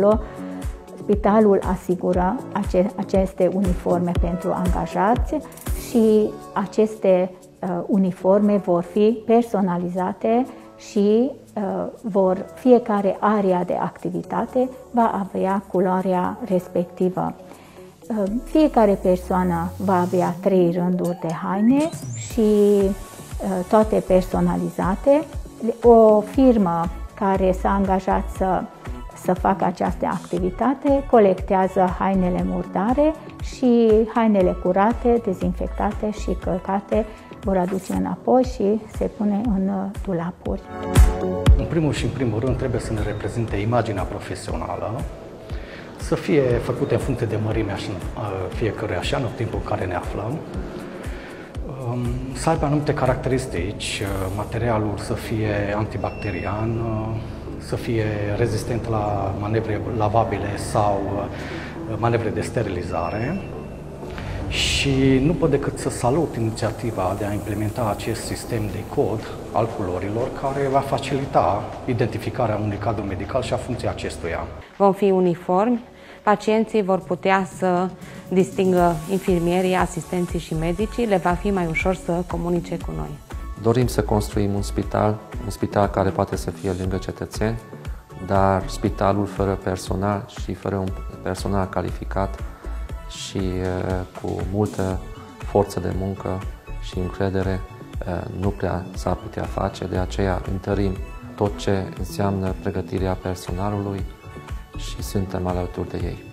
acolo. Spitalul asigură aceste uniforme pentru angajați și aceste uniforme vor fi personalizate și fiecare area de activitate va avea culoarea respectivă. Fiecare persoană va avea 3 rânduri de haine și toate personalizate. O firmă care s-a angajat să facă această activitate colectează hainele murdare și hainele curate, dezinfectate și călcate vor aduce înapoi și se pune în dulapuri. În primul și în primul rând trebuie să ne reprezinte imaginea profesională, să fie făcute în funcție de mărimea fiecărui anotimpul în care ne aflăm, să aibă anumite caracteristici, materialul să fie antibacterian, să fie rezistent la manevre lavabile sau manevre de sterilizare. Și nu pot decât să salut inițiativa de a implementa acest sistem de cod al culorilor, care va facilita identificarea unui cadru medical și a funcției acestuia. Vom fi uniformi, pacienții vor putea să distingă infirmierii, asistenții și medicii, le va fi mai ușor să comunice cu noi. Dorim să construim un spital care poate să fie lângă cetățeni, dar spitalul fără personal și fără un personal calificat și cu multă forță de muncă și încredere nu prea s-ar putea face, de aceea întărim tot ce înseamnă pregătirea personalului și suntem alături de ei.